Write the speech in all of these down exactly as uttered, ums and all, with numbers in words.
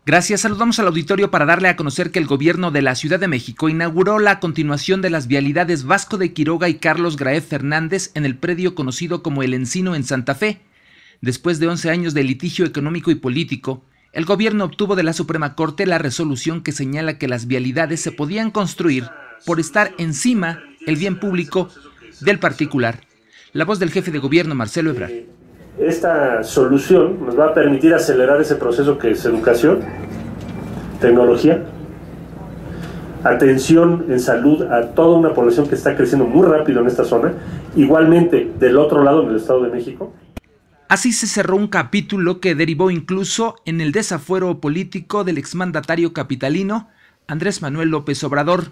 Gracias, saludamos al auditorio para darle a conocer que el gobierno de la Ciudad de México inauguró la continuación de las vialidades Vasco de Quiroga y Carlos Graeve Fernández en el predio conocido como El Encino en Santa Fe. Después de once años de litigio económico y político, el gobierno obtuvo de la Suprema Corte la resolución que señala que las vialidades se podían construir por estar encima el bien público del particular. La voz del jefe de gobierno, Marcelo Ebrard. Esta solución nos va a permitir acelerar ese proceso que es educación, tecnología, atención en salud a toda una población que está creciendo muy rápido en esta zona, igualmente del otro lado, en el Estado de México. Así se cerró un capítulo que derivó incluso en el desafuero político del exmandatario capitalino Andrés Manuel López Obrador.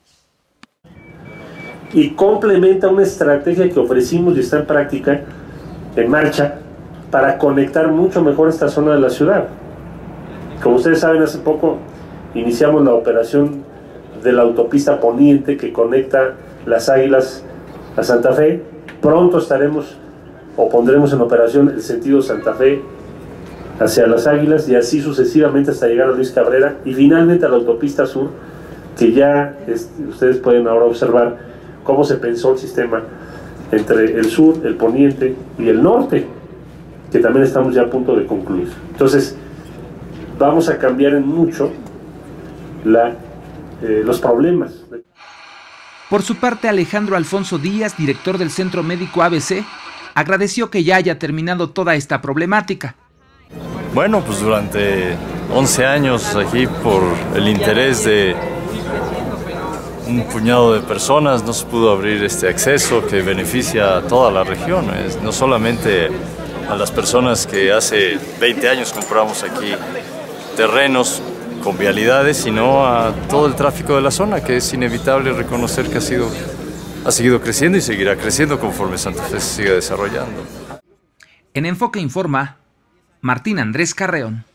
Y complementa una estrategia que ofrecimos y está en práctica, en marcha, para conectar mucho mejor esta zona de la ciudad. Como ustedes saben, hace poco iniciamos la operación de la autopista poniente que conecta Las Águilas a Santa Fe. Pronto estaremos o pondremos en operación el sentido Santa Fe hacia Las Águilas y así sucesivamente hasta llegar a Luis Cabrera y finalmente a la autopista sur, que ya es, ustedes pueden ahora observar cómo se pensó el sistema entre el sur, el poniente y el norte, que también estamos ya a punto de concluir. Entonces, vamos a cambiar en mucho la, eh, los problemas. Por su parte, Alejandro Alfonso Díaz, director del Centro Médico A B C, agradeció que ya haya terminado toda esta problemática. Bueno, pues durante once años aquí, por el interés de un puñado de personas, no se pudo abrir este acceso que beneficia a toda la región, es no solamente a las personas que hace veinte años compramos aquí terrenos con vialidades, sino a todo el tráfico de la zona, que es inevitable reconocer que ha sido, ha seguido creciendo y seguirá creciendo conforme Santa Fe se siga desarrollando. En Enfoque Informa, Martín Andrés Carreón.